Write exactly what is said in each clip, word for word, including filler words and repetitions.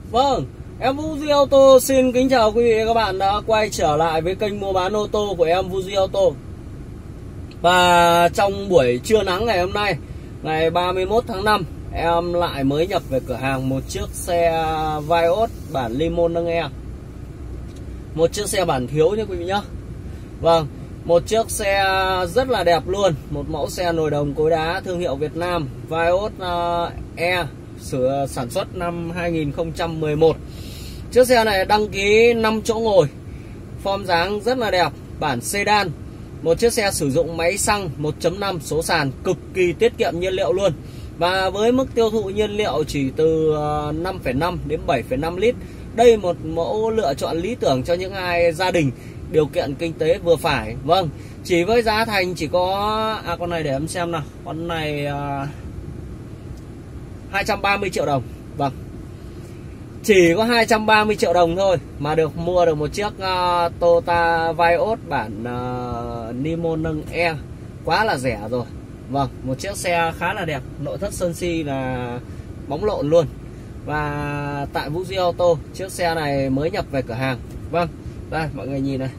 Vâng, em Vũ Duy Auto xin kính chào quý vị và các bạn đã quay trở lại với kênh mua bán ô tô của em Vũ Duy Auto. Và trong buổi trưa nắng ngày hôm nay, ngày ba mươi mốt tháng năm, em lại mới nhập về cửa hàng một chiếc xe Vios bản Limo nâng E. Một chiếc xe bản thiếu nha quý vị nhé. Vâng, một chiếc xe rất là đẹp luôn. Một mẫu xe nồi đồng cối đá thương hiệu Việt Nam, Vios E, sửa sản xuất năm hai nghìn không trăm mười một. Chiếc xe này đăng ký năm chỗ ngồi, form dáng rất là đẹp, bản sedan. Một chiếc xe sử dụng máy xăng một chấm năm số sàn, cực kỳ tiết kiệm nhiên liệu luôn. Và với mức tiêu thụ nhiên liệu chỉ từ năm phẩy năm đến bảy phẩy năm lít. Đây một mẫu lựa chọn lý tưởng cho những ai gia đình điều kiện kinh tế vừa phải. Vâng, chỉ với giá thành chỉ có à con này để em xem nào. Con này uh, hai trăm ba mươi triệu đồng. Vâng, chỉ có hai trăm ba mươi triệu đồng thôi mà được mua được một chiếc uh, Toyota Vios bản uh, Limo nâng E, quá là rẻ rồi. Vâng, một chiếc xe khá là đẹp, nội thất sơn si là bóng lộn luôn. Và tại Vũ Duy Auto, chiếc xe này mới nhập về cửa hàng. Vâng, đây mọi người nhìn này.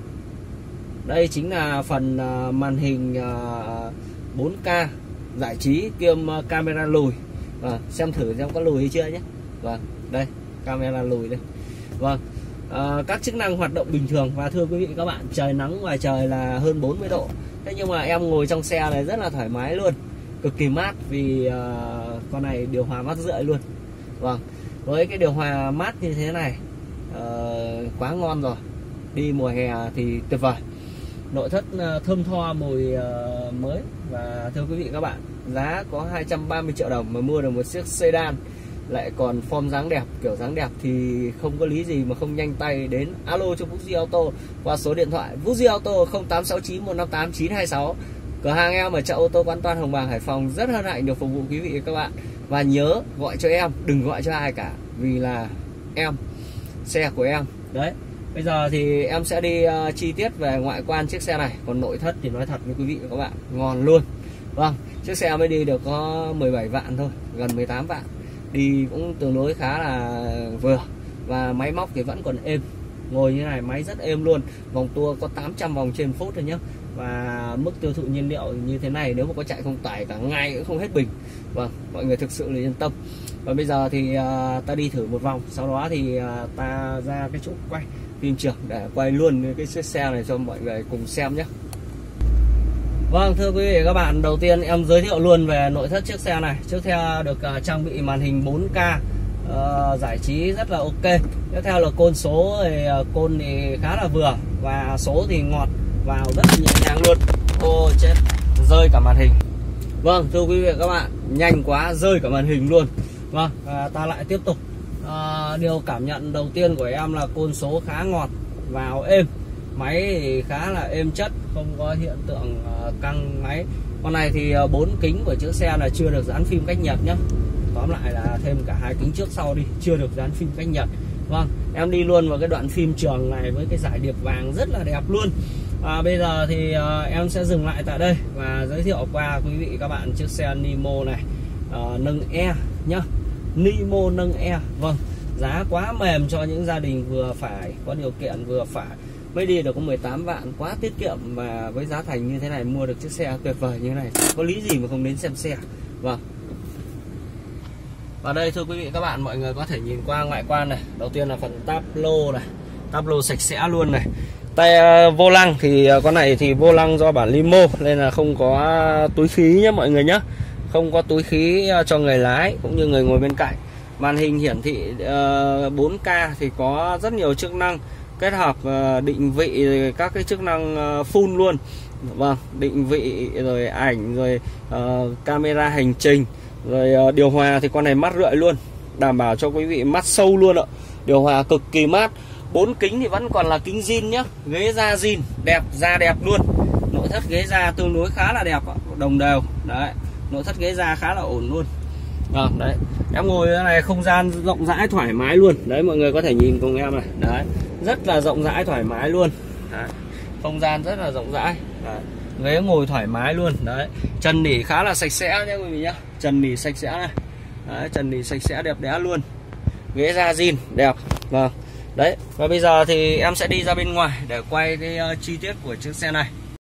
Đây chính là phần uh, màn hình uh, bốn K giải trí kiêm uh, camera lùi. Vâng, xem thử xem có lùi hay chưa nhé. Vâng, đây camera lùi đây. Vâng, à, các chức năng hoạt động bình thường. Và thưa quý vị các bạn, trời nắng ngoài trời là hơn bốn mươi độ. Thế nhưng mà em ngồi trong xe này rất là thoải mái luôn, cực kỳ mát vì uh, con này điều hòa mát rượi luôn. Vâng, với cái điều hòa mát như thế này uh, quá ngon rồi. Đi mùa hè thì tuyệt vời. Nội thất uh, thơm tho mùi uh, mới. Và thưa quý vị các bạn, giá có hai trăm ba mươi triệu đồng mà mua được một chiếc sedan, lại còn form dáng đẹp, kiểu dáng đẹp thì không có lý gì mà không nhanh tay đến alo cho Vũ Duy Auto qua số điện thoại Vũ Duy Auto không tám sáu chín một năm tám chín hai sáu. Cửa hàng em ở chợ ô tô Quán Toan, Hồng Bàng, Hải Phòng rất hân hạnh được phục vụ quý vị và các bạn. Và nhớ gọi cho em, đừng gọi cho ai cả, vì là em, xe của em. Đấy, bây giờ thì em sẽ đi uh, chi tiết về ngoại quan chiếc xe này. Còn nội thất thì nói thật với quý vị và các bạn, ngon luôn. Vâng, chiếc xe mới đi được có mười bảy vạn thôi, gần mười tám vạn. Đi cũng tương đối khá là vừa. Và máy móc thì vẫn còn êm. Ngồi như này máy rất êm luôn. Vòng tua có tám trăm vòng trên phút thôi nhé. Và mức tiêu thụ nhiên liệu như thế này nếu mà có chạy không tải cả ngày cũng không hết bình. Vâng, mọi người thực sự là yên tâm. Và bây giờ thì uh, ta đi thử một vòng. Sau đó thì uh, ta ra cái chỗ quay phim trường để quay luôn cái chiếc xe này cho mọi người cùng xem nhé. Vâng, thưa quý vị các bạn, đầu tiên em giới thiệu luôn về nội thất chiếc xe này. Chiếc xe được uh, trang bị màn hình bốn K, uh, giải trí rất là ok. Tiếp theo là côn số thì uh, côn thì khá là vừa và số thì ngọt vào rất là nhẹ nhàng luôn. Ô chết, rơi cả màn hình. Vâng, thưa quý vị các bạn, nhanh quá rơi cả màn hình luôn. Vâng, uh, ta lại tiếp tục. Uh, điều cảm nhận đầu tiên của em là côn số khá ngọt, vào êm. Máy thì khá là êm chất, không có hiện tượng uh, căng máy. Con này thì uh, bốn kính của chiếc xe là chưa được dán phim cách nhật nhé. Tóm lại là thêm cả hai kính trước sau đi, chưa được dán phim cách nhật. Vâng, em đi luôn vào cái đoạn phim trường này với cái giải điệp vàng rất là đẹp luôn. À, bây giờ thì uh, em sẽ dừng lại tại đây và giới thiệu qua quý vị các bạn chiếc xe Limo này, uh, nâng E nhá. Limo nâng E. Vâng, giá quá mềm cho những gia đình vừa phải, có điều kiện vừa phải. Mới đi được có mười tám vạn, quá tiết kiệm. Mà với giá thành như thế này mua được chiếc xe tuyệt vời như thế này, có lý gì mà không đến xem xe. Vâng. Và đây thưa quý vị các bạn, mọi người có thể nhìn qua ngoại quan này. Đầu tiên là phần táp lô này, táp lô sạch sẽ luôn này. Tay uh, vô lăng thì uh, con này thì vô lăng do bản Limo nên là không có túi khí nhé mọi người nhé. Không có túi khí uh, cho người lái cũng như người ngồi bên cạnh. Màn hình hiển thị uh, bốn K thì có rất nhiều chức năng, kết hợp uh, định vị các cái chức năng uh, full luôn. Vâng, định vị rồi ảnh rồi uh, camera hành trình rồi uh, điều hòa thì con này mát rượi luôn, đảm bảo cho quý vị mát sâu luôn ạ. Điều hòa cực kỳ mát. Bốn kính thì vẫn còn là kính zin nhá, ghế da zin đẹp, da đẹp luôn. Nội thất ghế da tương đối khá là đẹp, đồng đều đấy. Nội thất ghế da khá là ổn luôn. Vâng, đấy, em ngồi ở này không gian rộng rãi thoải mái luôn. Đấy, mọi người có thể nhìn cùng em này. Đấy, rất là rộng rãi thoải mái luôn. Đấy, không gian rất là rộng rãi. Đấy, ghế ngồi thoải mái luôn. Đấy, trần nỉ khá là sạch sẽ nhé quý vị nhá. Trần nỉ sạch sẽ này. Đấy, trần nỉ sạch sẽ đẹp đẽ luôn. ghế da zin đẹp. Vâng. Đấy, và bây giờ thì em sẽ đi ra bên ngoài để quay cái uh, chi tiết của chiếc xe này.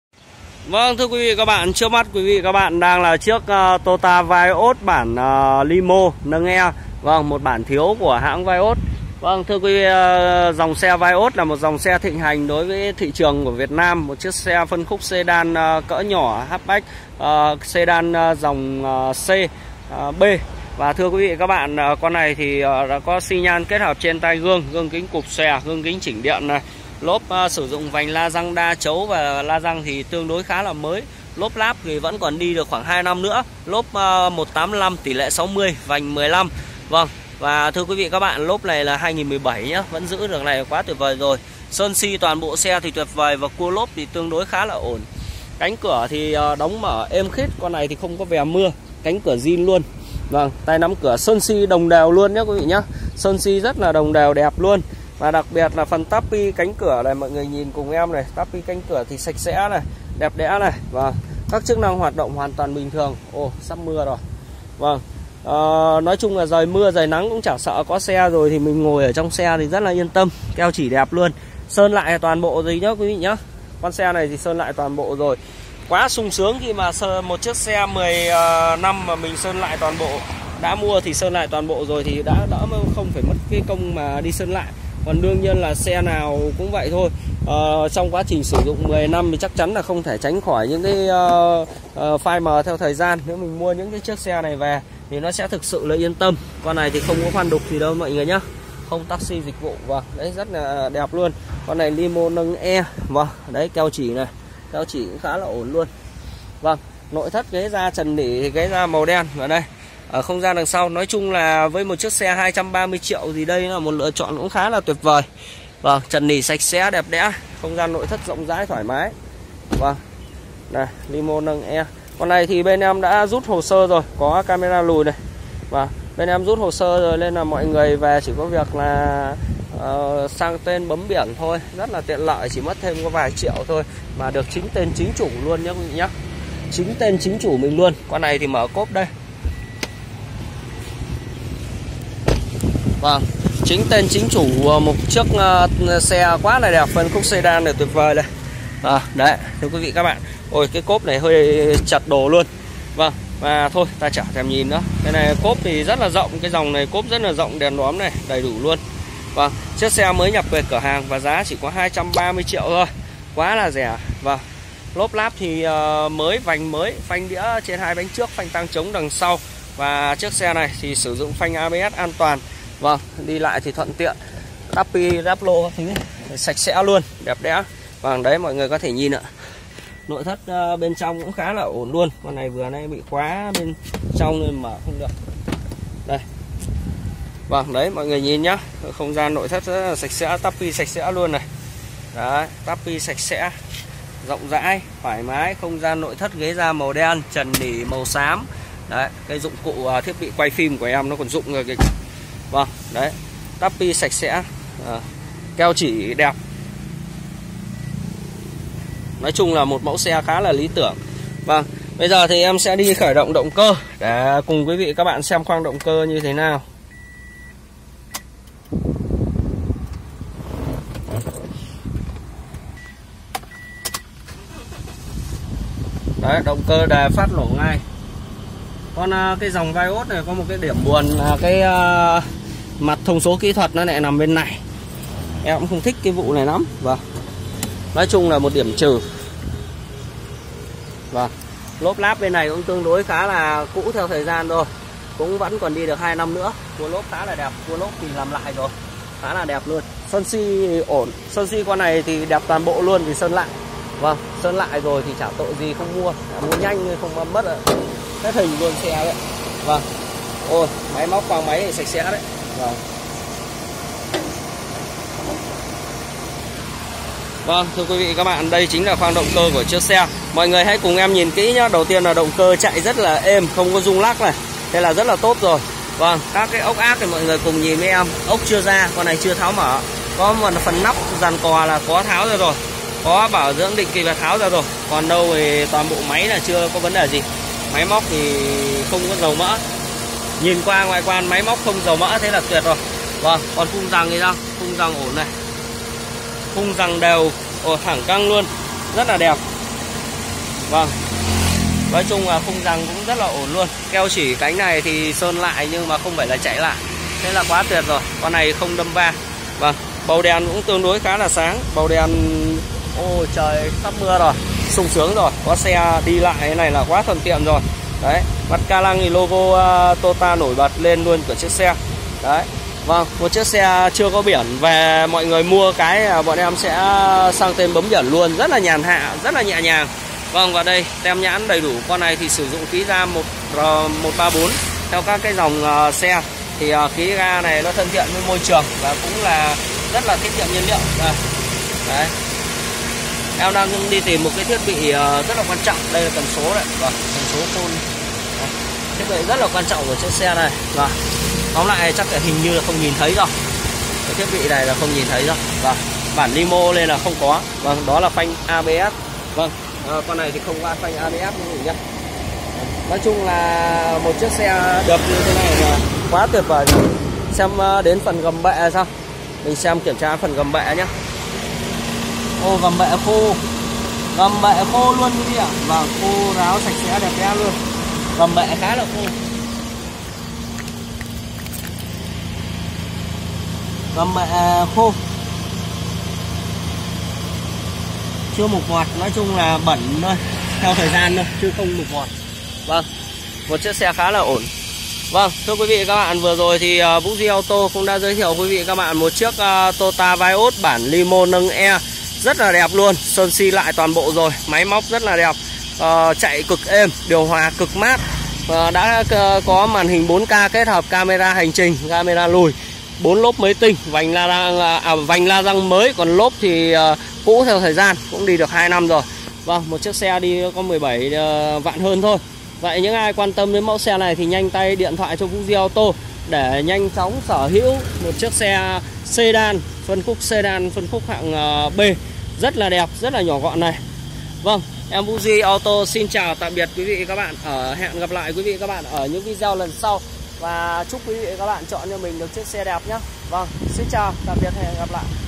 Vâng, thưa quý vị các bạn, trước mắt quý vị các bạn đang là chiếc uh, Toyota Vios bản uh, Limo nâng E. Vâng, một bản thiếu của hãng Vios. Vâng, thưa quý vị, uh, dòng xe Vios là một dòng xe thịnh hành đối với thị trường của Việt Nam. Một chiếc xe phân khúc sedan uh, cỡ nhỏ, hatchback, uh, sedan uh, dòng uh, C, uh, B. Và thưa quý vị các bạn, con này thì đã có xi nhan kết hợp trên tay gương, gương kính cụp xòe, gương kính chỉnh điện này. Lốp uh, sử dụng vành la răng đa chấu và la răng thì tương đối khá là mới. Lốp láp thì vẫn còn đi được khoảng hai năm nữa. Lốp uh, một tám lăm tỷ lệ sáu mươi, vành mười lăm. Vâng, và thưa quý vị các bạn, lốp này là hai nghìn mười bảy nhá, vẫn giữ được này quá tuyệt vời rồi. Sơn xi toàn bộ xe thì tuyệt vời và cua lốp thì tương đối khá là ổn. Cánh cửa thì uh, đóng mở êm khít, con này thì không có vè mưa, cánh cửa zin luôn. Vâng, tay nắm cửa sơn xi đồng đều luôn nhé quý vị nhé. Sơn xi rất là đồng đều đẹp luôn. Và đặc biệt là phần tapi cánh cửa này, mọi người nhìn cùng em này, tapi cánh cửa thì sạch sẽ này, đẹp đẽ này. Và các chức năng hoạt động hoàn toàn bình thường. Ồ, sắp mưa rồi. Vâng, à, nói chung là trời mưa trời nắng cũng chả sợ, có xe rồi thì mình ngồi ở trong xe thì rất là yên tâm. Keo chỉ đẹp luôn. Sơn lại toàn bộ gì nhá quý vị nhá. Con xe này thì sơn lại toàn bộ rồi. Quá sung sướng khi mà một chiếc xe mười năm mà mình sơn lại toàn bộ. Đã mua thì sơn lại toàn bộ rồi thì đã đỡ, không phải mất cái công mà đi sơn lại. Còn đương nhiên là xe nào cũng vậy thôi. à, Trong quá trình sử dụng mười năm thì chắc chắn là không thể tránh khỏi những cái uh, uh, phai mờ theo thời gian. Nếu mình mua những cái chiếc xe này về thì nó sẽ thực sự là yên tâm. Con này thì không có khoan đục gì đâu mọi người nhá, không taxi dịch vụ. Vâng, đấy rất là đẹp luôn. Con này Limo nâng E. Vâng, đấy keo chỉ này, keo chỉ cũng khá là ổn luôn. Vâng, nội thất ghế da trần nỉ thì ghế da màu đen. Và đây ở không gian đằng sau, nói chung là với một chiếc xe hai trăm ba mươi triệu thì đây là một lựa chọn cũng khá là tuyệt vời. Vâng, trần nỉ sạch sẽ đẹp đẽ, không gian nội thất rộng rãi thoải mái. Vâng, này Limo nâng E. Con này thì bên em đã rút hồ sơ rồi, có camera lùi này. Và bên em rút hồ sơ rồi nên là mọi người về chỉ có việc là uh, sang tên bấm biển thôi, rất là tiện lợi, chỉ mất thêm có vài triệu thôi mà được chính tên chính chủ luôn nhé quý vị nhé. Chính tên chính chủ mình luôn. Con này thì mở cốp đây. Vâng, chính tên chính chủ một chiếc uh, xe quá là đẹp, phân khúc sedan này tuyệt vời đây. À, đấy, thưa quý vị các bạn. Ôi cái cốp này hơi chặt đồ luôn. Vâng, và thôi ta chả thèm nhìn nữa. Cái này cốp thì rất là rộng, cái dòng này cốp rất là rộng, đèn đóm này đầy đủ luôn. Vâng, chiếc xe mới nhập về cửa hàng và giá chỉ có hai trăm ba mươi triệu thôi, quá là rẻ. Vâng, lốp láp thì uh, mới, vành mới, phanh đĩa trên hai bánh trước, phanh tăng chống đằng sau. Và chiếc xe này thì sử dụng phanh a bê ét an toàn. Vâng, đi lại thì thuận tiện. Tapi, ráp lô thứ sạch sẽ luôn, đẹp đẽ. Vâng, đấy mọi người có thể nhìn ạ. Nội thất uh, bên trong cũng khá là ổn luôn. Con này vừa nay bị khóa bên trong nên mở không được. Đây. Vâng, đấy mọi người nhìn nhá. Không gian nội thất rất là sạch sẽ, tapi sạch sẽ luôn này. Đấy, tapi sạch sẽ, rộng rãi, thoải mái. Không gian nội thất ghế da màu đen, trần nỉ màu xám. Đấy, cái dụng cụ uh, thiết bị quay phim của em nó còn dụng rồi kìa. Vâng, đấy, tapi sạch sẽ, à, keo chỉ đẹp. Nói chung là một mẫu xe khá là lý tưởng. Vâng, bây giờ thì em sẽ đi khởi động động cơ để cùng quý vị các bạn xem khoang động cơ như thế nào. Đấy, động cơ đè phát nổ ngay. Con cái dòng Vios này có một cái điểm buồn là cái uh, mặt thông số kỹ thuật nó lại nằm bên này. Em cũng không thích cái vụ này lắm. Vâng, nói chung là một điểm trừ. Vâng, lốp láp bên này cũng tương đối khá là cũ theo thời gian rồi, cũng vẫn còn đi được hai năm nữa. Cua lốp khá là đẹp, cua lốp thì làm lại rồi, khá là đẹp luôn. Sơn xi ổn, sơn xi con này thì đẹp toàn bộ luôn vì sơn lại. Vâng, sơn lại rồi thì chả tội gì không mua, mua nhanh không mất rồi. Hết hình luôn xe đấy. Vâng, ôi máy móc khoang máy thì sạch sẽ đấy. Vâng. Vâng, thưa quý vị các bạn, đây chính là khoang động cơ của chiếc xe. Mọi người hãy cùng em nhìn kỹ nhá. Đầu tiên là động cơ chạy rất là êm, không có rung lắc này. Thế là rất là tốt rồi. Vâng, các cái ốc ác thì mọi người cùng nhìn với em. Ốc chưa ra, con này chưa tháo mở. Có một phần nắp dàn cò là có tháo ra rồi. Có bảo dưỡng định kỳ và tháo ra rồi. Còn đâu thì toàn bộ máy là chưa có vấn đề gì. Máy móc thì không có dầu mỡ. Nhìn qua ngoại quan máy móc không dầu mỡ, thế là tuyệt rồi. Vâng, còn khung răng thì sao? Khung răng ổn này, khung răng đều ở thẳng căng luôn, rất là đẹp. Vâng, nói chung là khung răng cũng rất là ổn luôn. Keo chỉ cánh này thì sơn lại nhưng mà không phải là chạy lại, thế là quá tuyệt rồi. Con này không đâm va. Vâng, bầu đèn cũng tương đối khá là sáng. Bầu đèn, ôi trời, sắp mưa rồi, sung sướng rồi. Có xe đi lại cái này là quá thuận tiện rồi. Đấy, mặt ca lăng thì logo uh, Tota nổi bật lên luôn của chiếc xe. Đấy, vâng, một chiếc xe chưa có biển. Về mọi người mua cái bọn em sẽ sang tên bấm biển luôn, rất là nhàn hạ, rất là nhẹ nhàng. Vâng, và đây tem nhãn đầy đủ. Con này thì sử dụng khí ga một một ba bốn theo các cái dòng uh, xe. Thì uh, khí ga này nó thân thiện với môi trường và cũng là rất là tiết kiệm nhiên liệu. Đây. Đấy, em đang đi tìm một cái thiết bị uh, rất là quan trọng. Đây là tần số đấy, vâng, tần số phone. Thiết bị rất là quan trọng của chiếc xe này. Vâng, tóm lại chắc là hình như là không nhìn thấy rồi. Cái thiết bị này là không nhìn thấy rồi. Vâng, bản limo lên là không có. Vâng, đó là phanh a bê ét. Vâng, à, con này thì không có phanh a bê ét nữa nhé. Nói chung là một chiếc xe được như thế này là quá tuyệt vời rồi. Xem đến phần gầm bệ sao. Mình xem kiểm tra phần gầm bệ nhé. Ô, gầm bệ khô, gầm bệ khô luôn quý vị ạ. Vâng, khô ráo sạch sẽ đẹp đẽ luôn. Gầm bệ khá là khô. Gầm bệ khô, chưa mục ngọt, nói chung là bẩn thôi, theo thời gian thôi chứ không mục ngọt. Vâng, một chiếc xe khá là ổn. Vâng, thưa quý vị các bạn, vừa rồi thì uh, Vũ Duy Auto cũng đã giới thiệu quý vị các bạn một chiếc uh, Tota Vios bản limo nâng E rất là đẹp luôn, sơn xi lại toàn bộ rồi, máy móc rất là đẹp, uh, chạy cực êm, điều hòa cực mát, uh, đã uh, có màn hình bốn K kết hợp camera hành trình, camera lùi, bốn lốp mới tinh, vành la răng à, vành la răng mới, còn lốp thì uh, cũ theo thời gian, cũng đi được hai năm rồi. Vâng, một chiếc xe đi có mười bảy uh, vạn hơn thôi. Vậy những ai quan tâm đến mẫu xe này thì nhanh tay điện thoại cho Vũ Duy Auto để nhanh chóng sở hữu một chiếc xe sedan, phân khúc sedan, phân khúc hạng uh, B, rất là đẹp, rất là nhỏ gọn này. Vâng, em Vũ Duy Auto xin chào tạm biệt quý vị các bạn, ở hẹn gặp lại quý vị các bạn ở những video lần sau. Và chúc quý vị các bạn chọn cho mình được chiếc xe đẹp nhé. Vâng, xin chào, tạm biệt, hẹn gặp lại.